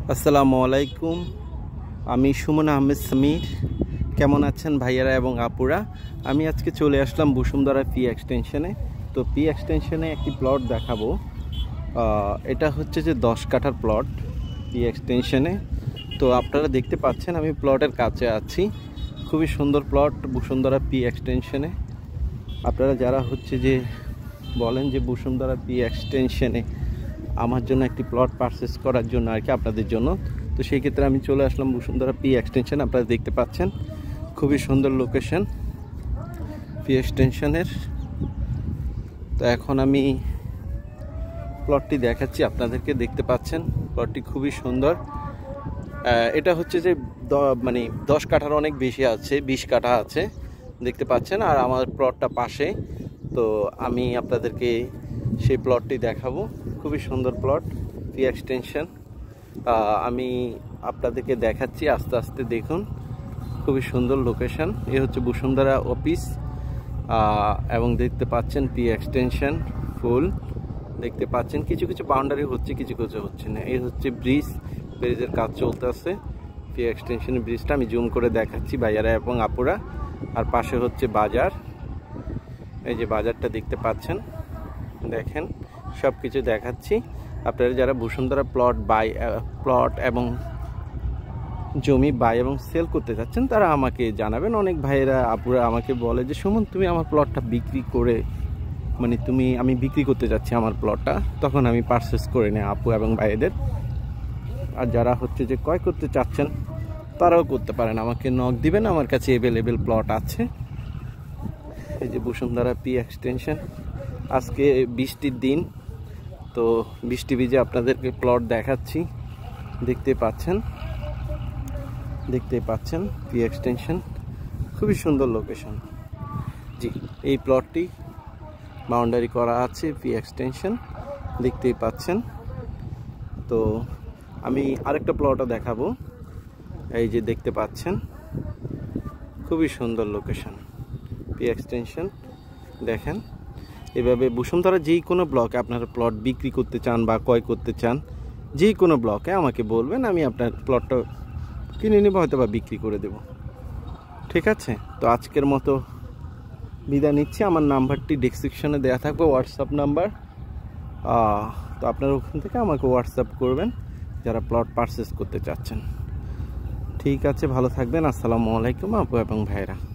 আসসালামু আলাইকুম। আমি সুমন আহমেদ সমীর। কেমন আছেন ভাইয়ারা এবং আপুরা? আমি আজকে চলে আসলাম বসুন্ধরা পি এক্সটেনশনে। তো পি এক্সটেনশনে একটি প্লট দেখাবো। এটা হচ্ছে যে 10 কাঠার প্লট পি এক্সটেনশনে। তো আপনারা দেখতে পাচ্ছেন আমি প্লটের কাছে আছি। খুবই সুন্দর প্লট বসুন্ধরা পি এক্সটেনশনে। আপনারা যারা হচ্ছে যে বলেন যে বসুন্ধরা পি এক্সটেনশনে আমার জন্য একটি প্লট পারচেস করার জন্য আর কি, আপনাদের জন্য, তো সেই ক্ষেত্রে আমি চলে আসলাম বসুন্ধরা পি এক্সটেনশন। আপনারা দেখতে পাচ্ছেন খুবই সুন্দর লোকেশন পি এক্সটেনশনের। তো এখন আমি প্লটটি দেখাচ্ছি আপনাদেরকে। দেখতে পাচ্ছেন প্লটটি খুবই সুন্দর। এটা হচ্ছে যে 10 কাঠার অনেক বেশি আছে, 20 কাঠা আছে দেখতে পাচ্ছেন। আর আমার প্লটটা পাশে, তো আমি আপনাদেরকে সেই প্লটটি দেখাবো। খুবই সুন্দর প্লট পি এক্সটেনশন। আমি আপনাদেরকে দেখাচ্ছি, আস্তে আস্তে দেখুন। খুবই সুন্দর লোকেশন। এ হচ্ছে বসুন্ধরা অফিস এবং দেখতে পাচ্ছেন পি এক্সটেনশন ফুল দেখতে পাচ্ছেন। কিছু কিছু বাউন্ডারি হচ্ছে, কিছু কিছু হচ্ছে না। এই হচ্ছে ব্রিজের কাজ চলতেছে পি এক্সটেনশনের ব্রিজটা আমি জুম করে দেখাচ্ছি ভাইয়ারা এবং আপুরা। আর পাশে হচ্ছে বাজার, এই যে বাজারটা দেখতে পাচ্ছেন, দেখেন সব কিছু দেখাচ্ছি। আপনারা যারা বসুন্ধরা প্লট এবং জমি বাই এবং সেল করতে চাচ্ছেন তারা আমাকে জানাবেন। অনেক ভাইয়েরা আপুরা আমাকে বলে যে সুমন, তুমি আমার প্লটটা বিক্রি করে আমি বিক্রি করতে যাচ্ছি আমার প্লটটা, তখন আমি পারচেস করে নিই আপু এবং ভাইদের। আর যারা হচ্ছে যে ক্রয় করতে চাচ্ছেন তারাও করতে পারেন, আমাকে নক দিবেন, আমার কাছে অ্যাভেলেবেল প্লট আছে। এই যে বসুন্ধরা পি এক্সটেনশন। আজকে বৃষ্টির দিন, তো বৃষ্টি ভিজে আপনাদেরকে প্লট দেখাচ্ছি। দেখতে পাচ্ছেন পি এক্সটেনশন, খুবই সুন্দর লোকেশন। জি, এই প্লটটি বাউন্ডারি করা আছে পি এক্সটেনশন, দেখতেই পাচ্ছেন। তো আমি আরেকটা প্লটও দেখাবো। এই যে দেখতে পাচ্ছেন খুবই সুন্দর লোকেশন পি এক্সটেনশন। দেখেন এভাবে বসুন্ধরা যেই কোনো ব্লকে আপনারা প্লট বিক্রি করতে চান বা ক্রয় করতে চান, যেই কোনো ব্লকে আমাকে বলবেন, আমি আপনার প্লটটা কিনে নেব, হয়তো বা বিক্রি করে দেব। ঠিক আছে? তো আজকের মতো বিদায় নিচ্ছি। আমার নাম্বারটি ডেসক্রিপশনে দেওয়া থাকবে, হোয়াটসঅ্যাপ নাম্বার। তো আপনারা ওখান থেকে আমাকে হোয়াটসঅ্যাপ করবেন যারা প্লট পারচেস করতে চাচ্ছেন। ঠিক আছে, ভালো থাকবেন। আসসালামু আলাইকুম আপু এবং ভাইরা।